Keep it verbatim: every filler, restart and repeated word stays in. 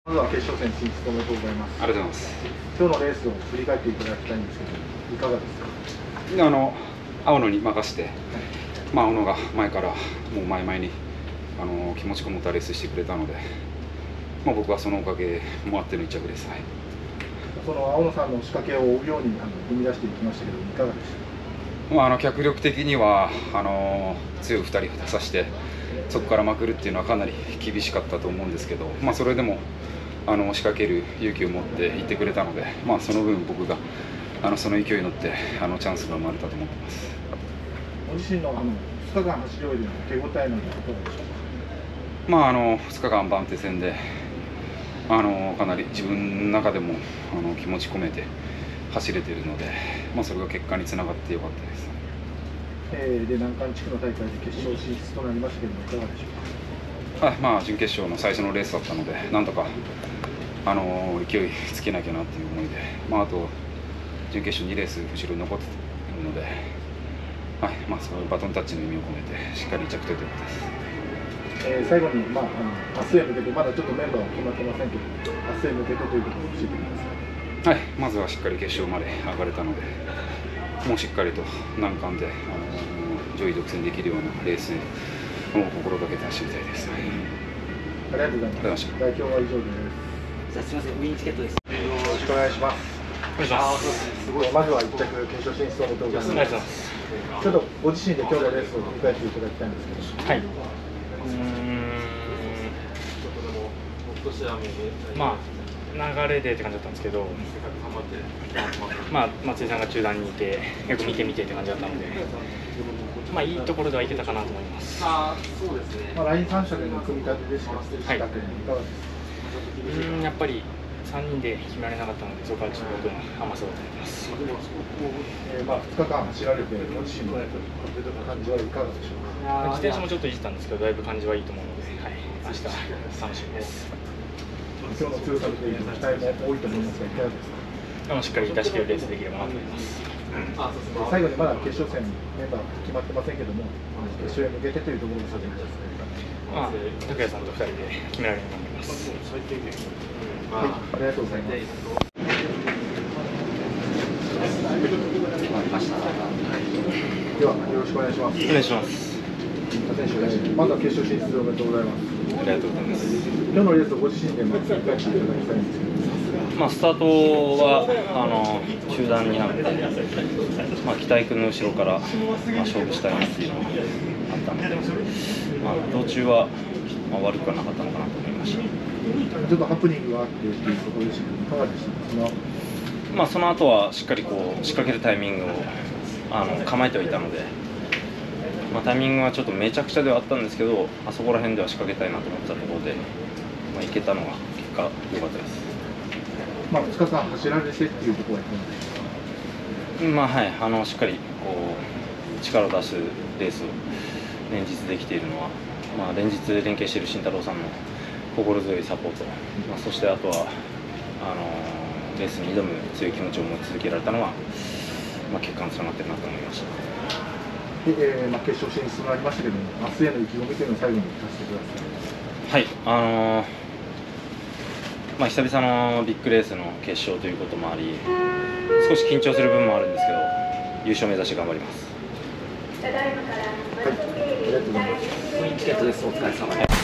まずは決勝戦進出おめでとうございます。 ありがとうございます。 今日のレースを振り返っていただきたいんですけど、いかがですか。 あの青野に任せて、まあ、青野が前からもう前々にあの気持ちこもったレースしてくれたので、まあ、僕はそのおかげもあっての一着です。はい、 その青野さんの仕掛けを追うようにあの踏み出していきましたけど、いかがでしたか。 まあ、あの脚力的にはあの強いふたりを出させてそこからまくるっていうのはかなり厳しかったと思うんですけど、まあ、それでもあの仕掛ける勇気を持っていってくれたので、まあ、その分僕があのその勢いに乗ってあのチャンスが生まれたと思ってます。 ご自身のあのふつかかん走り終えての手応えなどいかがでしょうか。 まあ、あのふつかかん番手戦であのかなり自分の中でもあの気持ち込めて走れているので、まあ、それが結果につながってよかったです。 えー、で難関地区の大会で決勝進出となりましたけども、いかがでしょうか。 はい、まあ、準決勝の最初のレースだったので、なんとかあの勢いつけなきゃなという思いで、まあ、あと準決勝にレース後ろに残っているので、はい、まあ、そのバトンタッチの意味を込めてしっかり着取ってよかったです。 えー、最後に、まあ、あの明日へ向けて、まだちょっとメンバーは決まってませんけど、明日へ向けてということを教えてください。 はい、まずはしっかり決勝まで上がれたので、もうしっかりと難関で、あの上位独占できるようなレースを心がけて走りたいです。はい、 ありがとうございます。代表は以上です。 すみません、ウィンチケットです。 よろしくお願いします。 お願いします。 すごい、まずは一着決勝進出おめでとうございます。 ありがとうございます。 ちょっとご自身で今日のレースを振り返っていただきたいんですけど。 はい。うーん。まあ流れでって感じだったんですけど、まあ松井さんが中段にいてよく見てみてって感じだったので、まあいいところではいけたかなと思います。 あ、そうですね。まあライン三者での組み立てでしたけど、はい。いかがですか。 うん、やっぱりさんにんで決められなかったので、そこはちょっと僕の甘さだと思います。 えー、まあふつかかん走られてご自身の感じはいかがでしょうか。 自転車もちょっといじったんですけど、だいぶ感じはいいと思うので、はい、明日楽しみです。 今日の強さという期待も多いと思いますが、いかがですか。 あのしっかり出し切るレースできればなと思います。 最後にまだ決勝戦メンバー決まってませんけども、決勝へ向けてというところですね。 まあ、拓也さんとふたりで決められると思います。 はい、ありがとうございます。ではよろしくお願いします。 お願いします。 まずは決勝進出おめでとうございます。 ありがとうございます。 今日のレースをご自身でも振り返っていただきたいんですけど。 まあスタートはあの中段になって、まあ北井君の後ろから、まあ、勝負したいなっていうのがあったので、まあ道中は、まあ、悪くはなかったのかなと思いました。 ちょっとハプニングがあってというところでしたけど、いかがでしたか。 まあその後はしっかりこう仕掛けるタイミングをあの構えてはいたので。まあ、タイミングはちょっとめちゃくちゃではあったんですけど、あそこら辺では仕掛けたいなと思ったところで、まあ、いけたのが結果良かったです。 まあふつかかん走られてっていうところはどうですか。 まあはい、あのしっかりこう力を出すレースを連日できているのは、まあ、連日連携している慎太郎さんの心強いサポート、まあ、そしてあとはあのレースに挑む強い気持ちを持ち続けられたのは、まあ、結果につながっているなと思いました。 で、えーまあ、決勝進出となりましたけども、明日への意気込みというのを最後に聞かせてください。はい、あのー、まあ久々のビッグレースの決勝ということもあり、少し緊張する部分もあるんですけど、優勝目指して頑張ります。 はい、ありがとうございます。 ウィンチケットです。お疲れ様です。